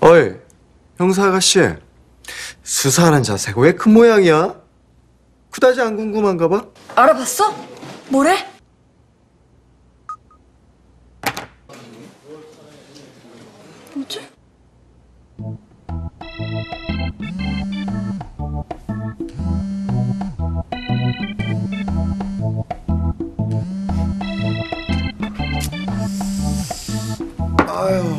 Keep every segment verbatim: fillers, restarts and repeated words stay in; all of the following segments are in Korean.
어이, 형사 아가씨. 수사하는 자세가 왜 큰 모양이야? 그다지 안 궁금한가 봐? 알아봤어? 뭐래? 뭐지? 아유.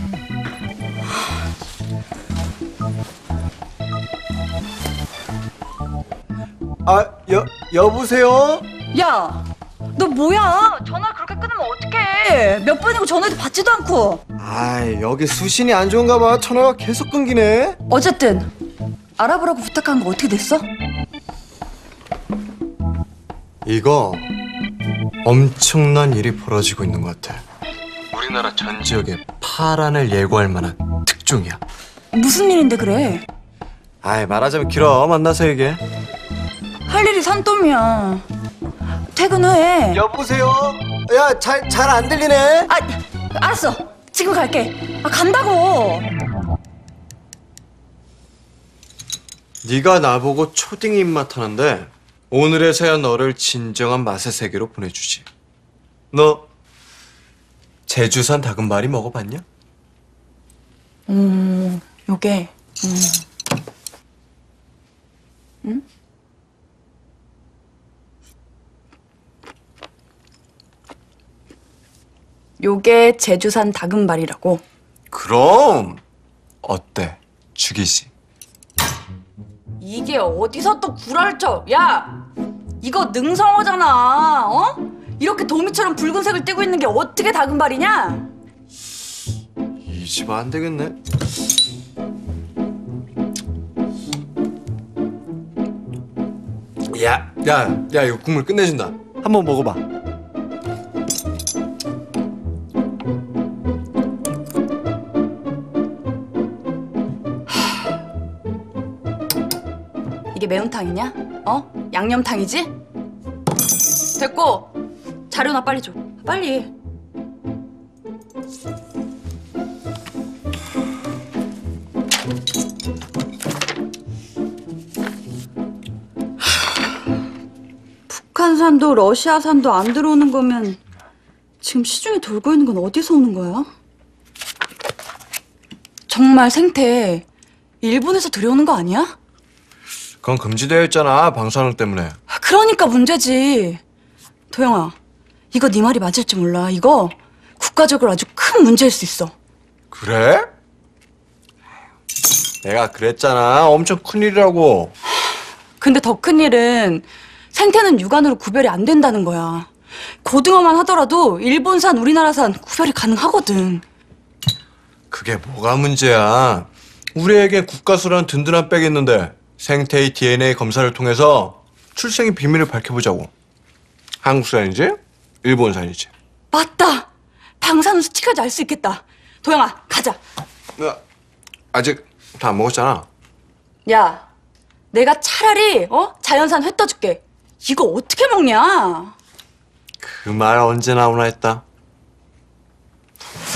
아, 여, 여보세요? 야, 너 뭐야? 전화 그렇게 끊으면 어떡해? 몇 번이고 전화해도 받지도 않고. 아이, 여기 수신이 안 좋은가 봐. 전화가 계속 끊기네. 어쨌든 알아보라고 부탁한 거 어떻게 됐어? 이거 엄청난 일이 벌어지고 있는 것 같아. 우리나라 전 지역에 파란을 예고할 만한 특종이야. 무슨 일인데 그래? 아이, 말하자면 길어. 만나서 얘기해. 할 일이 산더미야. 퇴근해. 여보세요? 야, 잘, 잘 안 들리네? 아, 알았어. 지금 갈게. 아, 간다고. 네가 나보고 초딩 입맛 하는데 오늘에서야 너를 진정한 맛의 세계로 보내주지. 너 제주산 다금바리 먹어봤냐? 음, 요게 음. 응? 요게 제주산 다금바리라고. 그럼 어때? 죽이지. 이게 어디서 또 구라를 쳐? 야, 이거 능성어잖아. 어? 이렇게 도미처럼 붉은색을 띠고 있는 게 어떻게 다금바리냐? 이 집 안 되겠네. 야, 야, 야, 이거 국물 끝내준다. 한번 먹어봐. 이게 매운탕이냐? 어? 양념탕이지? 됐고, 자료나 빨리 줘. 빨리. 북한산도 러시아산도 안 들어오는 거면 지금 시중에 돌고 있는 건 어디서 오는 거야? 정말 생태 일본에서 들여오는 거 아니야? 그건 금지되어 있잖아. 방사능 때문에. 그러니까 문제지. 도영아, 이거 네 말이 맞을지 몰라. 이거 국가적으로 아주 큰 문제일 수 있어. 그래? 내가 그랬잖아. 엄청 큰일이라고. 근데 더 큰 일은 생태는 육안으로 구별이 안 된다는 거야. 고등어만 하더라도 일본산, 우리나라산 구별이 가능하거든. 그게 뭐가 문제야. 우리에겐 국가수라는 든든한 백이 있는데 생태의 디엔에이 검사를 통해서 출생의 비밀을 밝혀보자고. 한국산이지? 일본산이지? 맞다. 방사능 수치까지 알 수 있겠다. 도영아, 가자. 야, 아직 다 안 먹었잖아. 야, 내가 차라리 어 자연산 회 떠줄게. 이거 어떻게 먹냐? 그 말 언제 나오나 했다.